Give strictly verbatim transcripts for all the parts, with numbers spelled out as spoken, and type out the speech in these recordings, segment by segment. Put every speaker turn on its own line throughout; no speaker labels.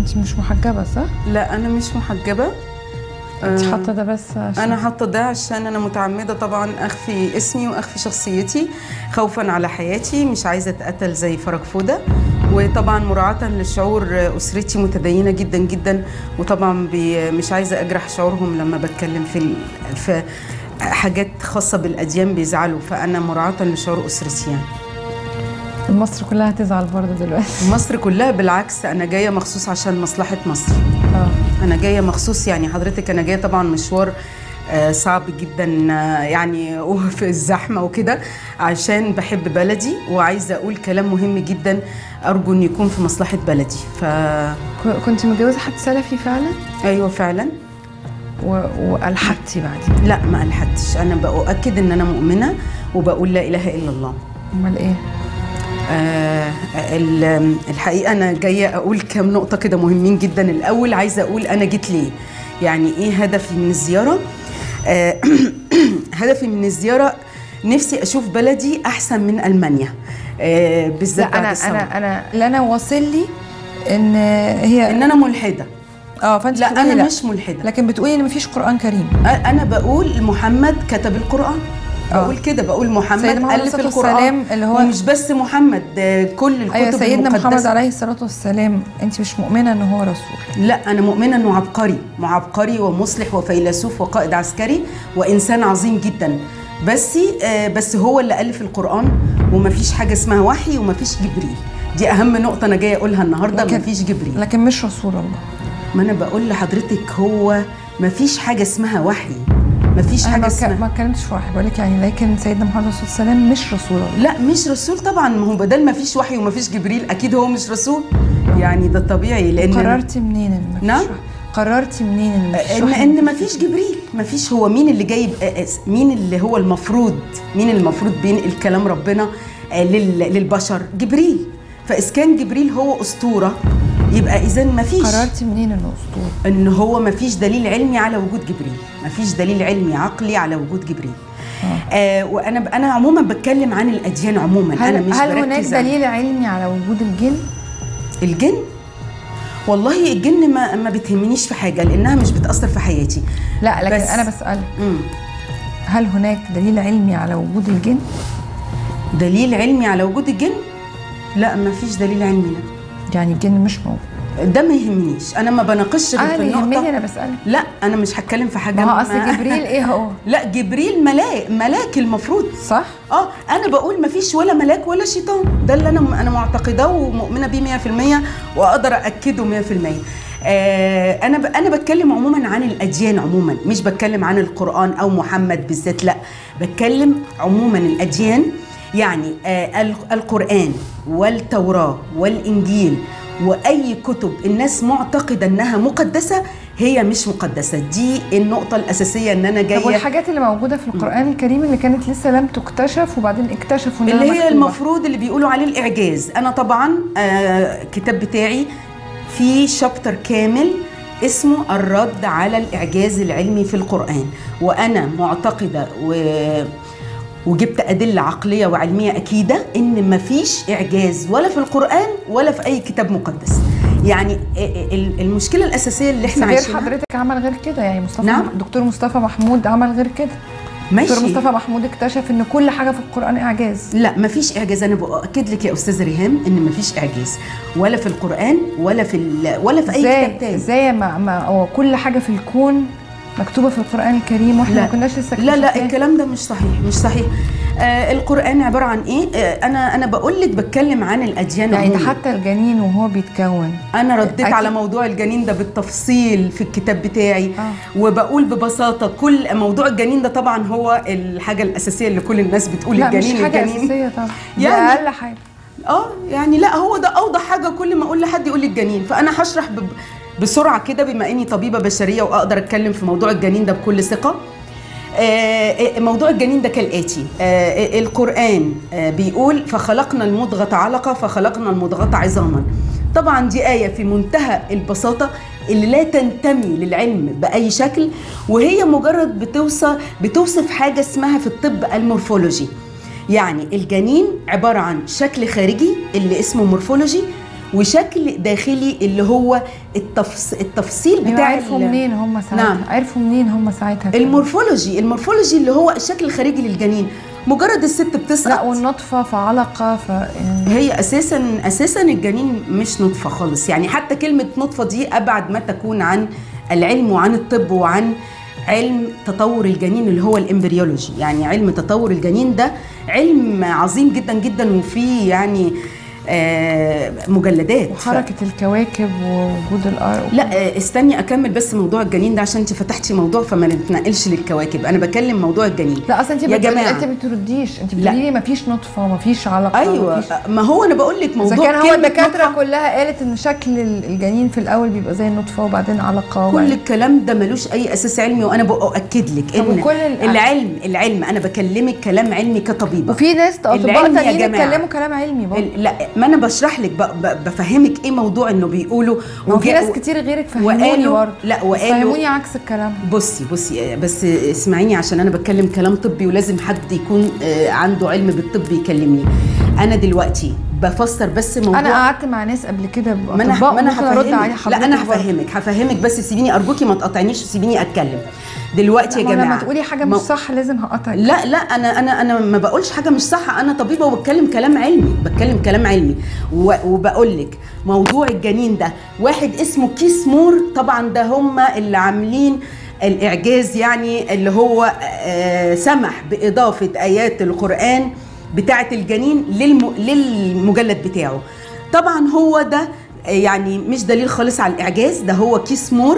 انت مش محجبه صح؟
لا انا مش محجبه.
انت حاطه ده بس عشان
انا حاطه ده عشان انا متعمده طبعا اخفي اسمي واخفي شخصيتي خوفا على حياتي، مش عايزه اتقتل زي فرج فوده، وطبعا مراعاه لشعور اسرتي متدينه جدا جدا، وطبعا مش عايزه اجرح شعورهم لما بتكلم في في حاجات خاصه بالاديان بيزعلوا، فانا مراعاه لشعور اسرتي. يعني
مصر كلها هتزعل برضه دلوقتي.
مصر كلها بالعكس، انا جايه مخصوص عشان مصلحه مصر.
اه
انا جايه مخصوص، يعني حضرتك انا جايه طبعا مشوار صعب جدا يعني وفي الزحمه وكده، عشان بحب بلدي وعايزه اقول كلام مهم جدا ارجو ان يكون في مصلحه بلدي. ف
كنت متجوزه حد سلفي فعلا؟
ايوه فعلا.
و... والحدتي بعدين؟
لا ما الحدتش، انا باؤكد ان انا مؤمنه وبقول لا اله الا الله.
امال ايه؟
آه الحقيقه انا جايه اقول كام نقطه كده مهمين جدا. الاول عايزه اقول انا جيت ليه، يعني ايه هدفي من الزياره. آه هدفي من الزياره نفسي اشوف بلدي احسن من المانيا، آه بالذات بعد
انا
الثورة.
انا انا اللي انا واصل لي ان هي
ان انا ملحده.
اه فانت
لا انا
لا.
مش ملحده،
لكن بتقولي ان مفيش قرآن كريم.
انا بقول محمد كتب القرآن، بقول كده، بقول محمد ألف القرآن، اللي هو ومش بس محمد، كل الكتب
أيوة سيدنا
المقدسة.
محمد عليه الصلاة والسلام انت مش مؤمنة ان هو رسول؟
لا انا مؤمنة انه عبقري، معبقري ومصلح وفيلسوف وقائد عسكري وانسان عظيم جدا، بس بس هو اللي ألف القرآن، ومفيش حاجة اسمها وحي ومفيش جبريل. دي اهم نقطة انا جايه اقولها النهارده، مفيش جبريل
لكن مش رسول الله.
ما انا بقول لحضرتك هو مفيش حاجة اسمها وحي، مفيش حاجه اسمها.
ما اتكلمتش في وحي، بقول لك يعني لكن سيدنا محمد صلى الله عليه وسلم مش رسول الله.
لا مش رسول طبعا، ما هو بدل ما فيش وحي وما فيش جبريل اكيد هو مش رسول، يعني ده طبيعي. لان
قررتي منين ان مفيش
نعم؟
وحي؟ قررتي منين ان مفيش
وحي؟ ان ان مفيش جبريل، مفيش. هو مين اللي جايب، مين اللي هو المفروض مين اللي المفروض بينقل كلام ربنا للبشر؟ جبريل. فاذا كان جبريل هو اسطوره يبقى اذا مفيش.
قررتي منين انه اسطوره؟
ان هو مفيش دليل علمي على وجود جبريل، مفيش دليل علمي عقلي على وجود جبريل. آه. آه وانا انا عموما بتكلم عن الاديان عموما.
هل
انا مش
هل هناك
بركز
دليل علمي على وجود الجن؟
الجن والله الجن ما ما بتهمنيش في حاجه لانها مش بتاثر في حياتي.
لا لكن بس انا بسالك مم. هل هناك دليل علمي على وجود الجن؟
دليل علمي على وجود الجن؟ لا ما فيش دليل علمي. لا
يعني الجن مش موجود.
ده ما يهمنيش، انا ما بناقشش غير في النقطه.
يهمني انا بسالك.
لا انا مش هتكلم في حاجه.
ما هو اصل جبريل ايه هو؟
لا جبريل ملاك، ملاك المفروض.
صح.
اه انا بقول ما فيش ولا ملاك ولا شيطان، ده اللي انا انا معتقده ومؤمنه بيه مية في المية واقدر اكده مية في المية. آه انا ب... انا بتكلم عموما عن الاديان عموما، مش بتكلم عن القران او محمد بالذات، لا بتكلم عموما الاديان. يعني آه القران والتوراه والانجيل واي كتب الناس معتقده انها مقدسه هي مش مقدسه، دي النقطه الاساسيه ان انا جايه.
طب والحاجات اللي موجوده في القران الكريم اللي كانت لسه لم تكتشف وبعدين اكتشفوا انها
اللي هي
مكتوبة.
المفروض اللي بيقولوا عليه الاعجاز. انا طبعا آه الكتاب بتاعي في شابتر كامل اسمه الرد على الاعجاز العلمي في القران، وانا معتقده و وجبت أدلة عقلية وعلمية أكيدة إن مفيش إعجاز ولا في القرآن ولا في أي كتاب مقدس. يعني المشكلة الأساسية اللي إحنا
عايشينها. غير حضرتك عمل غير كده، يعني مصطفى نعم؟ دكتور مصطفى محمود عمل غير كده.
ماشي.
دكتور مصطفى محمود اكتشف إن كل حاجة في القرآن إعجاز.
لا مفيش إعجاز، أنا بأكد لك يا أستاذة ريهام إن مفيش إعجاز ولا في القرآن ولا في ولا في أي كتاب تاني.
إزاي ما, ما كل حاجة في الكون مكتوبه في القرآن الكريم واحنا ما كناش لسه
لا لا الكلام ده مش صحيح، مش صحيح. آه القرآن عباره عن ايه؟ آه انا انا بقول لك بتكلم عن الاديان
يعني
عموما.
حتى الجنين وهو بيتكون
انا رديت أكيد على موضوع الجنين ده بالتفصيل في الكتاب بتاعي. آه. وبقول ببساطه كل موضوع الجنين ده طبعا هو الحاجه الاساسيه اللي كل الناس بتقول
لا
الجنين.
مش حاجه
الجنين
اساسيه طبعا،
يعني
اقل حاجه.
اه يعني لا هو ده اوضح حاجه، كل ما اقول لحد يقول لي الجنين، فانا هشرح ب... بسرعه كده بما اني طبيبه بشريه واقدر اتكلم في موضوع الجنين ده بكل ثقه. آه موضوع الجنين ده كالاتي. آه القران آه بيقول فخلقنا المضغه علقه فخلقنا المضغه عظاما. طبعا دي ايه في منتهى البساطه اللي لا تنتمي للعلم باي شكل، وهي مجرد بتوصف بتوصف حاجه اسمها في الطب المورفولوجي. يعني الجنين عباره عن شكل خارجي اللي اسمه مورفولوجي، وشكل داخلي اللي هو التفص... التفصيل بتاع
عرفوا منين هم ساعتها؟
نعم.
عرفوا منين هم ساعتها؟
المورفولوجي المورفولوجي اللي هو الشكل الخارجي للجنين. مجرد الست بتسقط،
لا والنطفه فعلقه ف يعني
هي اساسا اساسا الجنين مش نطفه خالص، يعني حتى كلمه نطفه دي ابعد ما تكون عن العلم وعن الطب وعن علم تطور الجنين اللي هو الامبريولوجي. يعني علم تطور الجنين ده علم عظيم جدا جدا، وفيه يعني آه مجلدات
وحركه ف... الكواكب ووجود الارض.
لا استني اكمل بس موضوع الجنين ده عشان انت فتحتي موضوع فما نتنقلش للكواكب. انا بكلم موضوع الجنين.
لا اصل انت
يا جماعه
انت ما بترديش، انت بتقولي لي ما فيش نطفه وما فيش علاقه.
ايوه
مفيش...
ما هو انا بقول لك موضوع
اذا كان هو الدكاتره كلها قالت ان شكل الجنين في الاول بيبقى زي النطفه وبعدين علقه
كل الكلام ده ملوش اي اساس علمي، وانا باكد لك ان
كل
العلم العلم انا بكلمك كلام علمي كطبيبه،
وفي ناس اطباء تانيين يتكلموا كلام علمي برضه.
لا ما انا بشرح لك بفهمك ايه موضوع انه بيقولوا
وفي ناس كتير غيرك فهموني برضه.
لا وقالوا
فهموني عكس الكلام.
بصي بصي بس اسمعيني عشان انا بتكلم كلام طبي ولازم حد يكون عنده علم بالطب يكلمني. انا دلوقتي بفسر بس موضوع.
انا قعدت مع ناس قبل كده
ما انا ما انا هفهمك. لا انا هفهمك هفهمك بس سيبيني ارجوكي ما تقاطعنيش وسيبيني اتكلم دلوقتي يا جماعه.
لما تقولي حاجه مش صح لازم هقطعك.
لا لا انا انا انا ما بقولش حاجه مش صح، انا طبيبه وبتكلم كلام علمي، بتكلم كلام علمي وبقول لك موضوع الجنين ده واحد اسمه كيس مور. طبعا ده هم اللي عاملين الاعجاز، يعني اللي هو آه سمح باضافه ايات القران بتاعه الجنين للم للمجلد بتاعه. طبعا هو ده يعني مش دليل خالص على الاعجاز، ده هو كيس مور.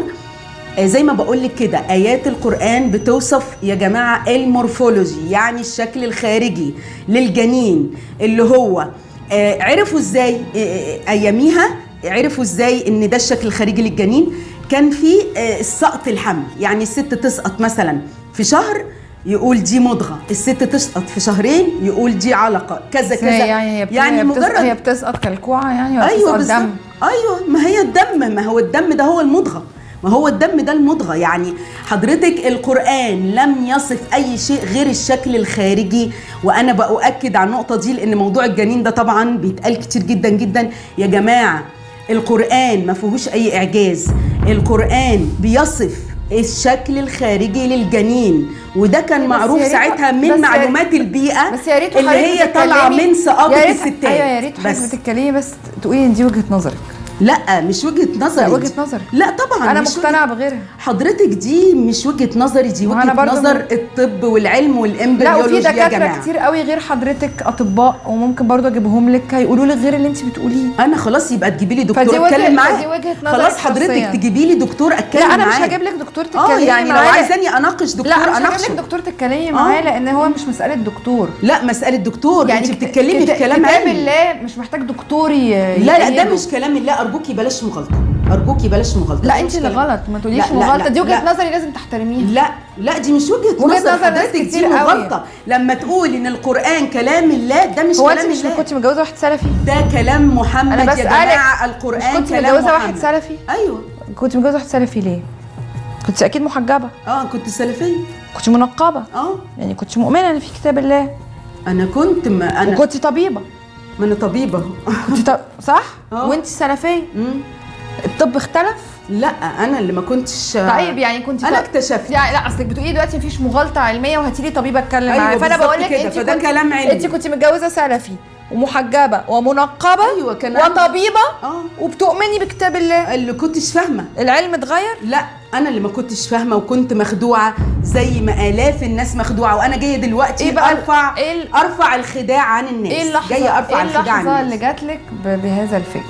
زي ما بقول لك كده ايات القران بتوصف يا جماعه المورفولوجي، يعني الشكل الخارجي للجنين اللي هو آه عرفوا ازاي آه اياميها عرفوا ازاي ان ده الشكل الخارجي للجنين. كان في آه سقط الحمل، يعني الست تسقط مثلا في شهر يقول دي مضغه، الست تسقط في شهرين يقول دي علقه كذا كذا.
يعني هي
يعني مجرد
هي بتسقط كالكوعه يعني ولا
ايوه
بتسقط دم؟
ايوه ما هي الدم، ما هو الدم ده هو المضغه، ما هو الدم ده المضغه. يعني حضرتك القرآن لم يصف أي شيء غير الشكل الخارجي، وأنا بأؤكد على النقطة دي لأن موضوع الجنين ده طبعا بيتقال كتير جدا جدا. يا جماعة القرآن ما فيهوش أي إعجاز، القرآن بيصف الشكل الخارجي للجنين، وده كان معروف ساعتها من معلومات البيئة
بس يا ريت
اللي هي طالعة من ثقافة الستات.
ايوه يا ريت حضرتك بتتكلمي بس تقولي ان دي وجهة نظرك.
لا مش وجهه نظري.
لا وجهه نظري.
لا طبعا
انا مقتنعه بغيرها.
حضرتك دي مش وجهه نظري، دي وجهه نظر م... الطب والعلم والامبريولوجي.
لا وفي دكاتره كتير قوي غير حضرتك اطباء وممكن برضه اجيبهم لك هيقولوا لك غير اللي انت بتقوليه.
انا خلاص يبقى تجيبي لي دكتور اتكلم معاه.
فدي وجهه نظر.
خلاص حضرتك تجيبي لي دكتور اتكلم معاه.
لا انا مش هجيب لك دكتور تتكلمي
معاه. اه يعني لو عايزاني اناقش دكتور
لا انا
اناقشه.
مش هجيب لك دكتور تتكلمي معاه لان هو مش مساله دكتور.
لا مساله دكتور، يعني انت بتتكلمي في كلام علمي.
كتاب الله مش محتاج دكتور ي...
لا لا ده مش كلام الله، ارجوكي بلاش مغالطه، ارجوكي بلاش مغالطه.
لا انت اللي غلط، ما تقوليش مغالطه، دي وجهه نظري لازم تحترميها.
لا لا دي مش وجهه,
وجهة
نظر
حضرتك،
دي مغالطه. لما تقول ان القران كلام الله ده مش
هو
كلام
انت مش
الله.
كنت متجوزه واحد سلفي؟
ده كلام محمد يا جماعه، القران كلام محمد.
كنت متجوزه واحد سلفي؟
ايوه.
كنت متجوزه واحد سلفي ليه؟ كنت اكيد محجبه.
اه كنت سلفيه.
كنت منقبه.
اه
يعني كنت مؤمنه ان في كتاب الله.
انا كنت ما انا
وكنت طبيبه.
ما انا طبيبه.
كنت طب... صح؟
أوه.
وانت سلفيه.
امم
الطب اختلف؟
لا انا اللي ما كنتش.
طيب يعني كنت
انا اكتشفت.
يعني لا اصلك بتقولي دلوقتي مفيش مغالطه علميه وهاتي لي طبيبه اتكلم
أيوة
معاها، فانا بقول لك انت
فده كنت... كلام علمي.
انت كنت متجوزه سلفي ومحجبه ومنقبه.
ايوه كان
وطبيبه.
اه
وبتؤمني بكتاب الله.
اللي كنتش فاهمه.
العلم اتغير؟
لا انا اللي ما كنتش فاهمه وكنت مخدوعه زي ما الاف الناس مخدوعه، وانا جايه دلوقتي
إيه بقى
ارفع
إيه ال...
ارفع الخداع عن الناس.
ايه اللحظه
جايه ارفع
إيه
الخداع عن
الناس
اللي
جات لك بهذا الفكر؟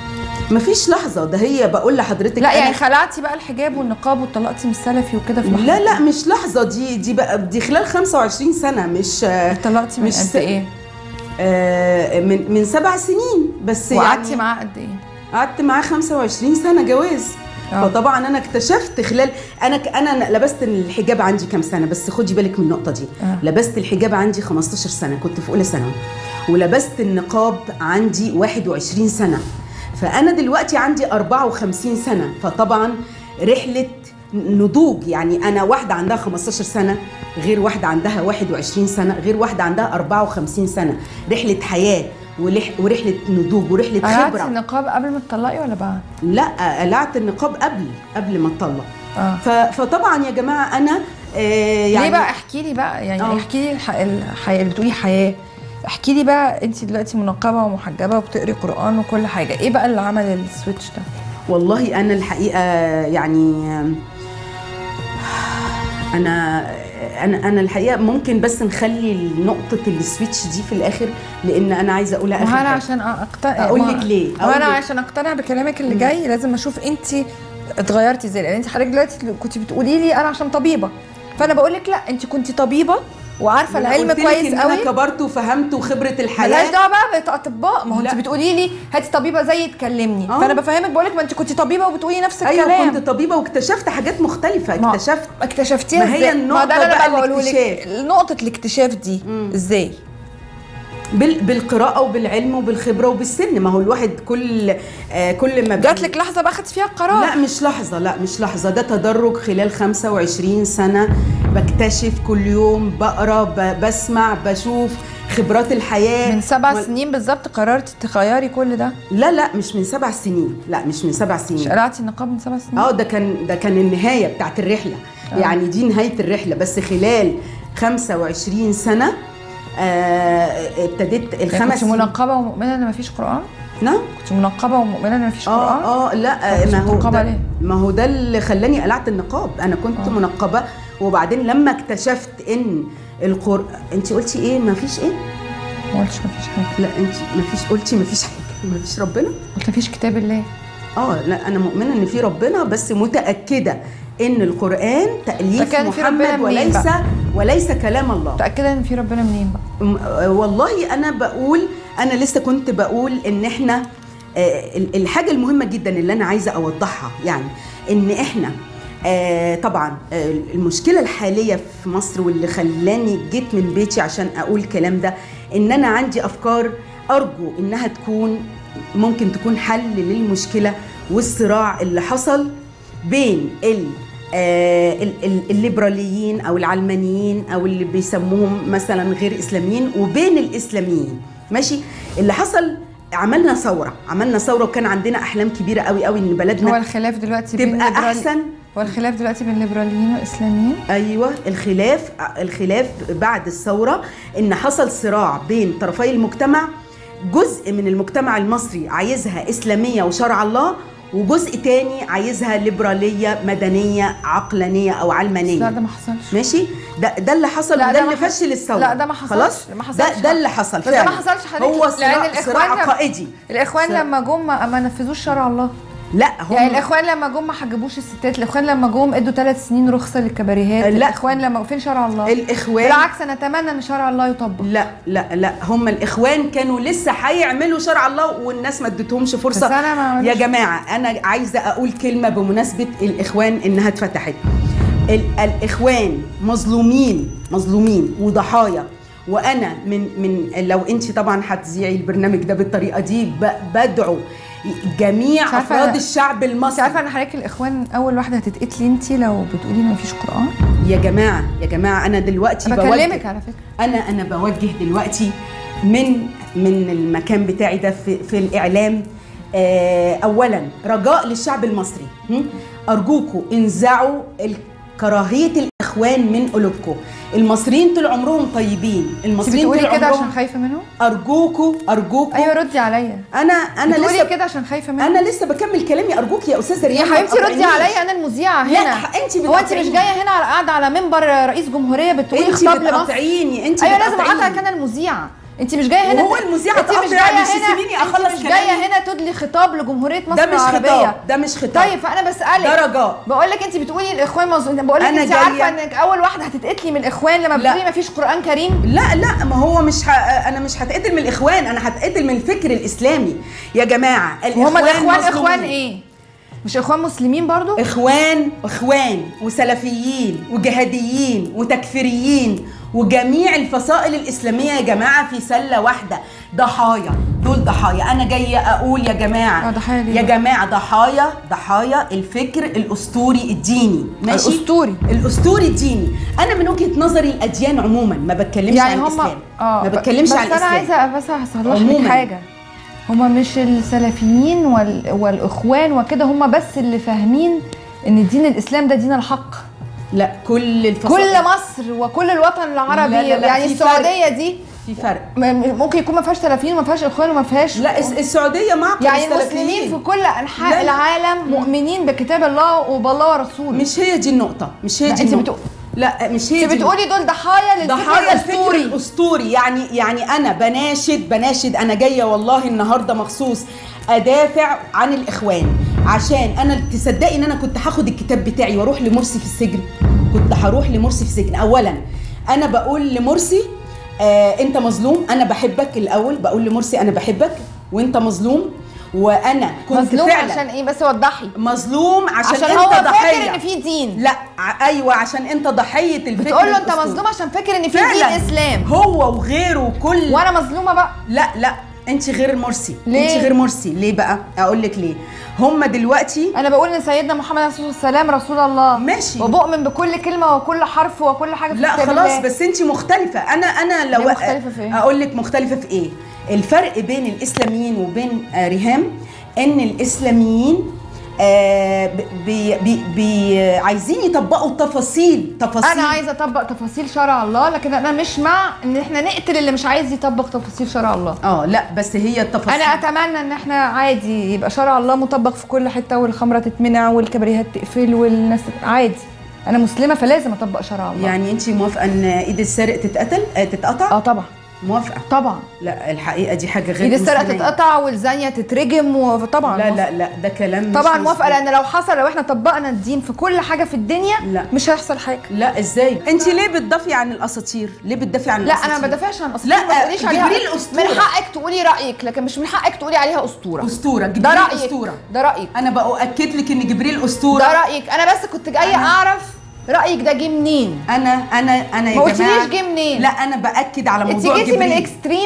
مفيش لحظه، ده هي بقول لحضرتك.
لا يعني خلعتي بقى الحجاب والنقاب وطلقتي من السلفي وكده في لحظه؟
لا لا مش لحظه، دي دي بقى دي خلال خمسة وعشرين سنه. مش
طلقتي من قد ايه؟
آه من من سبع سنين بس.
وقعدتي
يعني
معاه قد ايه؟
قعدت معاه خمسة وعشرين سنه جواز. أوه. فطبعا انا اكتشفت خلال انا انا لبست الحجاب عندي كام سنه، بس خدي بالك من النقطه دي.
أوه.
لبست الحجاب عندي خمستاشر سنه، كنت في اولى ثانوي، ولبست النقاب عندي واحد وعشرين سنه، فانا دلوقتي عندي أربعة وخمسين سنه. فطبعا رحله نضوج، يعني انا واحده عندها خمستاشر سنه غير واحده عندها واحد وعشرين سنه غير واحده عندها أربعة وخمسين سنه، رحله حياه ورحله نضوج ورحله
قلعتي
خبره.
النقاب قبل ما تطلقي ولا بعد؟
لا، قلعت النقاب قبل قبل ما اتطلق.
اه
فطبعا يا جماعه انا آه يعني
ليه بقى؟ احكي لي بقى يعني
أوه.
احكي لي الح... الحياه اللي بتقولي حياه، احكي لي بقى انت دلوقتي منقبه ومحجبه وبتقري قران وكل حاجه، ايه بقى اللي عمل السويتش ده؟
والله انا الحقيقه يعني انا انا انا الحقيقه ممكن بس نخلي نقطه السويتش دي في الاخر، لان انا عايزه اقولها اخر
ما انا
حاجة.
عشان اقتنع
اقول لك ليه؟
ما انا عشان اقتنع بكلامك اللي جاي لازم اشوف انت اتغيرتي ازاي، لان انت حضرتك دلوقتي كنت بتقولي لي انا عشان طبيبه، فانا بقول لك لا، انت كنت طبيبه وعارفه العلم كويس قوي.
انا كبرت وفهمت وخبره الحياه
مالهاش دعوه بقى باطباء، ما هو انت بتقولي لي هاتي طبيبه زي تكلمني أوه. فانا بفهمك بقول لك ما انت كنت طبيبه وبتقولي نفس الكلام.
ايوه كنت طبيبه واكتشفت حاجات مختلفه. اكتشفت
اكتشفتيها ازاي؟
ما هي النقطه
ما ده
بقى
انا بقوله لك، نقطه الاكتشاف دي مم. ازاي؟
بالقراءه وبالعلم وبالخبره وبالسن. ما هو الواحد كل آه كل ما
جات لك لحظه بقى خدتي فيها القرار؟
لا مش لحظه، لا مش لحظه، ده تدرج خلال خمسة وعشرين سنه، بكتشف كل يوم، بقرا، بسمع، بشوف خبرات الحياه.
من سبع و... سنين بالظبط قررتي تغيري كل ده؟
لا لا مش من سبع سنين، لا مش من سبع سنين.
مش قلعتي النقاب من سبع سنين؟
اه ده كان ده كان النهايه بتاعت الرحله. آه. يعني دي نهايه الرحله، بس خلال خمسة وعشرين سنه آه ابتديت الخمس.
كنت منقبه ومؤمنه ان مفيش قران؟
نعم
كنت منقبه ومؤمنه ان مفيش قران؟
اه اه لا ما هو ده ما هو ده اللي خلاني قلعت النقاب. انا كنت آه. منقبه، وبعدين لما اكتشفت ان القران. انت قلتي ايه؟ مفيش ايه؟
ما قلتش مفيش حاجه.
لا انت مفيش، قلتي مفيش حاجه، مفيش ربنا.
قلت مفيش كتاب الله.
اه لا انا مؤمنه ان في ربنا، بس متاكده ان القران تاليف محمد وليس وليس كلام الله.
متاكده ان في ربنا منين بقى؟
والله انا بقول، انا لسه كنت بقول ان احنا آه الحاجه المهمه جدا اللي انا عايزه اوضحها، يعني ان احنا آه طبعا آه المشكله الحاليه في مصر واللي خلاني جيت من بيتي عشان اقول الكلام ده، ان انا عندي افكار ارجو انها تكون ممكن تكون حل للمشكله والصراع اللي حصل بين ال آه الليبراليين او العلمانيين او اللي بيسموهم مثلا غير اسلاميين وبين الاسلاميين. ماشي، اللي حصل عملنا ثوره، عملنا ثوره وكان عندنا احلام كبيره قوي قوي ان بلدنا
هو الخلاف دلوقتي
تبقى
بين
احسن.
هو الخلاف دلوقتي بين الليبراليين والاسلاميين؟
ايوه الخلاف الخلاف بعد الثوره ان حصل صراع بين طرفي المجتمع. جزء من المجتمع المصري عايزها اسلاميه وشرع الله، وجزء تاني عايزها ليبراليه مدنيه عقلانيه او علمانيه.
لا ده ما حصلش.
ماشي، ده ده اللي حصل وده اللي فشل الثوره.
لا ده ما حصلش.
خلاص
ما حصلش.
ده, ده اللي حصل
فعلا. بس ده ما حصلش حضرتك.
هو صراع, صراع عقائدي.
الاخوان صراع. لما جم ما نفذوش شرع الله.
لا هم
يعني الاخوان لما جم ما حجبوش الستات، الاخوان لما جم ادوا ثلاث سنين رخصه للكباريهات. لا الاخوان لما فين شرع الله؟
الاخوان
بالعكس انا اتمنى ان شرع الله يطبق.
لا لا لا هم الاخوان كانوا لسه هيعملوا شرع الله والناس ما ادتهمش فرصه.
بس أنا ما
يا جماعه انا عايزه اقول كلمه بمناسبه الاخوان انها اتفتحت. الاخوان مظلومين مظلومين وضحايا، وانا من من لو انت طبعا هتذيعي البرنامج ده بالطريقه دي بدعو جميع افراد الشعب المصري.
انت عارفه ان حضرتك الاخوان اول واحده هتتقتلي انت لو بتقولي ان مفيش قران؟
يا جماعه يا جماعه انا دلوقتي
بكلمك على فكره،
انا انا بوجه دلوقتي من من المكان بتاعي ده في, في الاعلام آه اولا رجاء للشعب المصري، ارجوكوا انزعوا كراهيه الاخوان من قلوبكم. المصريين طول عمرهم طيبين، المصريين
طول عمرهم. كده عشان خايفه منهم؟
ارجوكوا ارجوكوا.
ايوه ردي عليا.
انا انا
لسه كده عشان خايفه منهم.
انا لسه بكمل كلامي ارجوكي يا استاذه ريان.
يا حبيبتي ردي عليا، انا المذيعه هنا.
لا انت
هو انت مش جايه هنا على قاعده على منبر رئيس جمهوريه بتقولي خطاب لمصر؟
انت بتقاطعيني. انت
ايوه لازم اقاطعك، انا المذيعه. انت مش جايه هنا
وهو المذيعه
انت مش جايه هنا
اخلص
مش جايه هنا تدلي خطاب لجمهوريه مصر
العربيه. ده مش خطاب، ده مش خطاب.
طيب فانا بسالك،
ده رجاء.
بقول لك انت بتقولي الاخوان مظلومين، بقول لك انت عارفه انك اول واحده هتتقتلي من الاخوان لما بتقولي مفيش قران كريم؟
لا لا ما هو مش ه... انا مش هتقتل من الاخوان، انا هتقتل من الفكر الاسلامي يا جماعه.
هم الاخوان اخوان ايه؟ مش اخوان مسلمين برضو؟
اخوان اخوان وسلفيين وجهاديين وتكفيريين وجميع الفصائل الاسلاميه يا جماعه في سله واحده، ضحايا، دول ضحايا. انا جايه اقول يا جماعه
ضحايا
يا جماعه ضحايا ضحايا الفكر الاسطوري الديني، ماشي؟
الاسطوري
الاسطوري الديني. انا من وجهه نظري الاديان عموما، ما بتكلمش
يعني
عن
هم
الاسلام،
آه
ما بتكلمش عن
الاسلام. بس انا عايزه بس هصلح لك حاجه، هما مش السلفيين وال... والاخوان وكده، هما بس اللي فاهمين ان دين الاسلام ده دين الحق.
لا، كل الفصائل،
كل مصر وكل الوطن العربي.
لا لا لا،
يعني السعوديه دي
في فرق،
ممكن يكون ما فيهاش سلفيين وما فيهاش اخوان وما فيهاش،
لا السعوديه معقل
يعني المسلمين في كل انحاء
لا
العالم مؤمنين بكتاب الله وبالله ورسوله.
مش هي دي النقطه، مش هي دي النقطه. بتقول... لا مش هي
انت
دي
بتقولي دول ضحايا للفكر
ضحايا
الاسطوري.
الفكر الاسطوري. يعني يعني انا بناشد بناشد انا جايه والله النهارده مخصوص ادافع عن الاخوان، عشان انا تصدقي ان انا كنت هاخد الكتاب بتاعي واروح لمرسي في السجن، كنت هروح لمرسي في السجن. اولا انا بقول لمرسي آه انت مظلوم، انا بحبك. الاول بقول لمرسي انا بحبك وانت مظلوم، وانا كنت
مظلوم
فعلا
عشان ايه؟ بس وضحي.
مظلوم عشان,
عشان
انت
هو
ضحيه،
فاكر ان في دين.
لا ايوه، عشان انت ضحيه الفكر.
بتقول له انت
الأسطوري.
مظلوم عشان فاكر ان في دين اسلام،
هو وغيره كل.
وانا مظلومه بقى؟
لا لا، انت غير مرسي.
ليه؟
انت غير مرسي. ليه بقى؟ اقول لك ليه. هم دلوقتي
انا بقول ان سيدنا محمد عليه الصلاه والسلام رسول الله،
ماشي،
وبؤمن بكل كلمه وكل حرف وكل حاجه في
لا
كتاب
خلاص
الله.
بس انت مختلفه. انا انا لو
مختلفه في ايه؟
اقول لك مختلفه في ايه. الفرق بين الاسلاميين وبين آه ريهام ان الاسلاميين آه بي بي بي عايزين يطبقوا تفاصيل تفاصيل.
انا عايزه اطبق تفاصيل شرع الله، لكن انا مش مع ان احنا نقتل اللي مش عايز يطبق تفاصيل شرع الله.
اه لا، بس هي التفاصيل.
انا اتمنى ان احنا عادي يبقى شرع الله مطبق في كل حته، والخمره تتمنع والكبريهات تقفل والناس عادي. انا مسلمه فلازم اطبق شرع الله.
يعني انت موافقه ان ايد السارق تتقتل آه تتقطع؟
اه طبعا
موافقه
طبعا.
لا الحقيقه دي حاجه غير
ايد السرقه
مسلمة.
تتقطع والزانيه تترجم، وطبعا
لا لا لا، ده كلام
طبعا
مش
موافقه، لان لو حصل لو احنا طبقنا الدين في كل حاجه في الدنيا
لا.
مش هيحصل حاجه.
لا ازاي؟ انت ليه بتدافعي عن الاساطير؟ ليه بتدافعي عن
لا
الاساطير؟
انا ما بدافعش عن اسطوره.
لا،
ما تقوليش عليها
جبريل أسطورة.
من حقك تقولي رايك، لكن مش من حقك تقولي عليها اسطوره.
اسطوره، جبريل
ده رايك.
اسطوره.
ده رايك.
انا باكد لك ان جبريل اسطوره.
ده رايك. انا بس كنت جايه
أنا...
اعرف رايك ده جه منين.
انا انا انا يا
ما
جماعه
قلتليش جه منين.
لا انا باكد على موضوع
جبريل. انت جيتي من الاكستريم،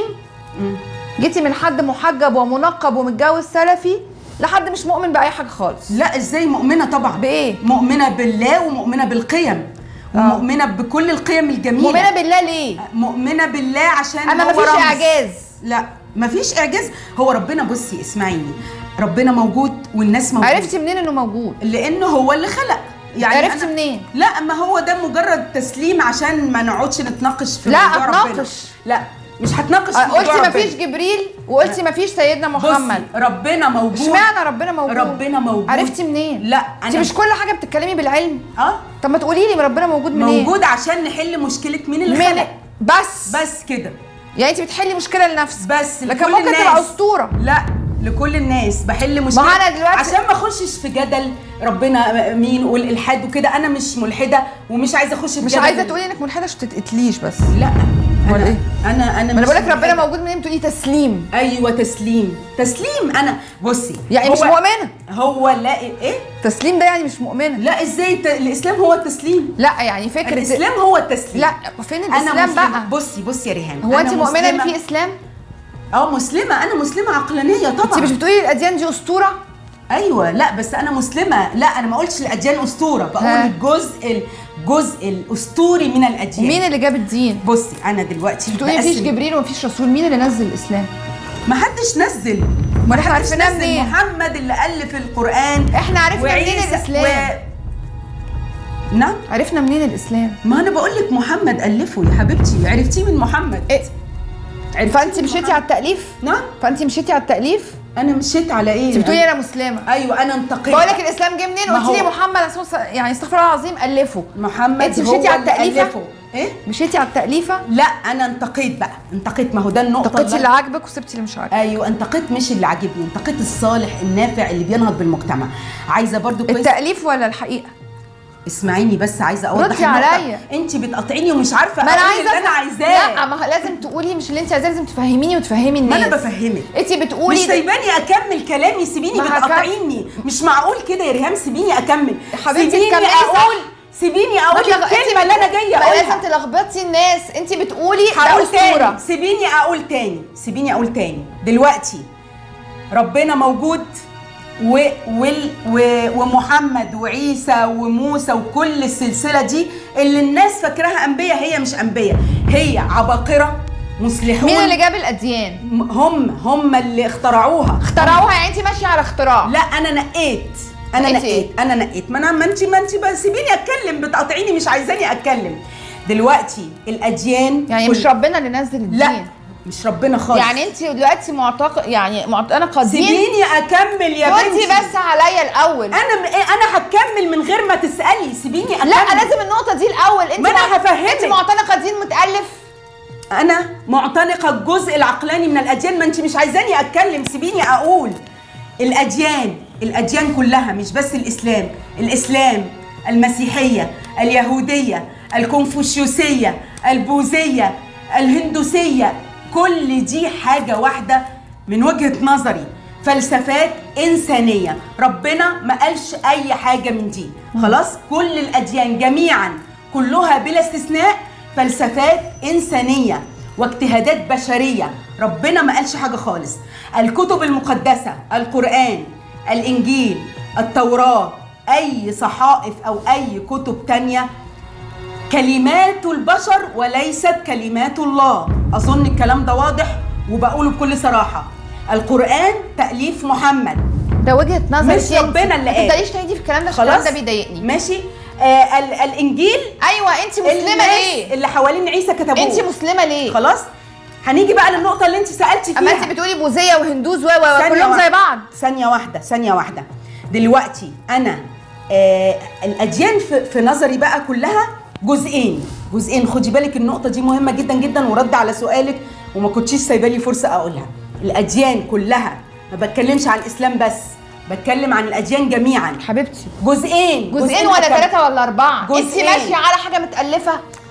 جيتي من حد محجب ومنقب ومتجوز سلفي لحد مش مؤمن باي حاجه خالص.
لا ازاي؟ مؤمنه طبعا.
بايه؟
مؤمنه بالله ومؤمنه بالقيم ومؤمنه آه. بكل القيم الجميله.
مؤمنه بالله ليه؟
مؤمنه بالله عشان
اما
هو
مفيش
رمز.
اعجاز.
لا مفيش اعجاز. هو ربنا، بصي اسمعيني، ربنا موجود والناس موجوده.
عرفتي منين انه موجود؟
لانه هو اللي خلق. يعني
عرفتي منين؟
لا، ما هو ده مجرد تسليم عشان ما نقعدش نتناقش في
لا
موضوع ربنا.
اتناقش.
لا مش هتناقش في موضوع
قلتي
ربنا.
مفيش جبريل وقلتي مفيش سيدنا محمد.
بصي ربنا موجود.
اشمعنى ربنا موجود؟
ربنا موجود.
عرفتي منين؟
لا
انا انت مش كل حاجه بتتكلمي بالعلم.
اه
طب ما تقولي لي ربنا موجود منين؟
موجود عشان نحل مشكله مين اللي
من...
خلق.
بس
بس كده.
يعني انت بتحلي مشكله لنفسك
بس
لكن ممكن
الناس.
تبقى اسطوره.
لا لكل الناس بحل مشكله.
ما انا دلوقتي
عشان ما اخشش في جدل ربنا مين والالحاد وكده. انا مش ملحده ومش عايزه اخش في
مش
جدل.
عايزه تقولي انك ملحده عشان تتقتليش بس.
لا
امال ايه؟
انا انا
ما انا بقول لك ربنا موجود منين بتقولي تسليم.
ايوه تسليم. تسليم. انا بصي
يعني مش مؤمنه.
هو لا ايه؟
تسليم ده يعني مش مؤمنه.
لا ازاي؟ ت... الاسلام هو التسليم.
لا يعني فكره
الاسلام هو التسليم.
لا فين الاسلام بقى؟
بصي بصي يا ريهام،
هو انت مؤمنه ان في اسلام؟
اه مسلمه. انا مسلمه عقلانيه طبعا.
انت مش بتقولي الاديان دي اسطوره؟
ايوه لا بس انا مسلمه. لا انا ما قلتش الاديان اسطوره، بقول الجزء الجزء الاسطوري من الاديان.
ومين اللي جاب الدين؟
بصي انا دلوقتي
بتقولي مفيش جبريل ومفيش رسول، مين اللي نزل الاسلام؟
ما حدش نزل.
ما احنا عرفناه منين؟
محمد اللي الف القران.
احنا عرفنا منين الاسلام؟ و...
نعم
عرفنا منين الاسلام؟
ما انا بقول لك محمد الفه يا حبيبتي. عرفتيه من محمد.
ايه؟ فانت مشيتي على التأليف؟
نعم.
فانت مشيتي على التأليف؟
انا مشيت على ايه؟
انت بتقولي انا مسلمه.
ايوه انا انتقيت.
بقول لك الاسلام جه منين؟ قلت لي محمد يعني استغفر الله العظيم الفه.
محمد
انت مشيتي على التأليفه؟
ايه؟
مشيتي على التأليفه؟
لا انا انتقيت بقى. انتقيت. ما هو ده النقطه.
انتقيتي اللي عاجبك وسبتي اللي مش عاجبك.
ايوه انتقيت مش اللي عاجبني، انتقيت الصالح النافع اللي بينهض بالمجتمع. عايزه برضو كويس.
التأليف ولا الحقيقه؟
اسمعيني بس، عايزه اوضح.
ردي عليا.
انت بتقاطعيني ومش عارفه
ما انا
اقول
عايزه
اللي انا عايزاه.
لا ما لازم تقولي مش اللي انت عايزاه، لازم تفهميني وتفهمي الناس.
ما انا بفهمك.
انت بتقولي
مش سايباني اكمل كلامي. سيبيني بتقاطعيني. مش معقول كده يا ريهام. سيبيني اكمل.
حبيبتي
سيبيني
تكملي
اقول. سيبيني اقول الكلمه اللي انا جايه اقولها.
لازم تلخبطي الناس. انت بتقولي
هقول تاني، سيبيني اقول تاني سيبيني اقول تاني دلوقتي ربنا موجود و... وال... و... ومحمد وعيسى وموسى وكل السلسله دي اللي الناس فاكراها انبياء، هي مش انبياء، هي عباقره مصلحون.
مين اللي جاب الاديان؟
هم هم اللي اخترعوها.
اخترعوها يعني انت ماشيه على اختراع.
لا انا نقيت انا نقيت انا نقيت ما انا ما انت ما انت سيبيني اتكلم، بتقاطعيني مش عايزاني اتكلم. دلوقتي الاديان
يعني مش ربنا اللي نزل الدين؟
لا مش ربنا خالص.
يعني انت دلوقتي معتقد يعني معتنقه دين؟
سيبيني اكمل يا بنتي.
ردي بس عليا الاول.
انا انا هكمل من غير ما تسالي. سيبيني اكمل.
لا لازم النقطه دي الاول. انت
ما انا هفهمك.
انت معتنقه دين متالف؟
انا معتنقه الجزء العقلاني من الاديان. ما انت مش عايزاني اتكلم، سيبيني اقول. الاديان الاديان كلها مش بس الاسلام، الاسلام، المسيحيه، اليهوديه، الكونفوشيوسيه، البوذيه، الهندوسيه، كل دي حاجه واحده من وجهه نظري، فلسفات انسانيه. ربنا ما قالش اي حاجه من دي خلاص. كل الاديان جميعا كلها بلا استثناء فلسفات انسانيه واجتهادات بشريه. ربنا ما قالش حاجه خالص. الكتب المقدسه، القرآن، الانجيل، التوراه، اي صحائف او اي كتب تانيه كلمات البشر وليست كلمات الله. اظن الكلام ده واضح وبقوله بكل صراحه. القرآن تأليف محمد،
ده وجهه نظر
مش ربنا اللي قال.
ما تقدريش تهدي في الكلام ده، الكلام ده بيضايقني.
ماشي. آه ال الانجيل،
ايوه انت مسلمه ليه؟
اللي حوالين عيسى كتبوه.
انت مسلمه ليه؟
خلاص هنيجي بقى للنقطه اللي انت سالتي فيها.
اما انت بتقولي بوذيه وهندوز و و كلهم زي بعض.
ثانيه واحده ثانيه واحده دلوقتي انا آه الاديان في, في نظري بقى كلها جزئين جزئين خدي بالك النقطه دي مهمه جدا جدا، ورد على سؤالك وما كنتيش سايبه لي فرصه اقولها. الاديان كلها، ما بتكلمش عن الاسلام بس، بتكلم عن الاديان جميعا
حبيبتي.
جزئين
جزئين ولا ثلاثه ولا اربعه؟ انت ماشيه على حاجه متالفه.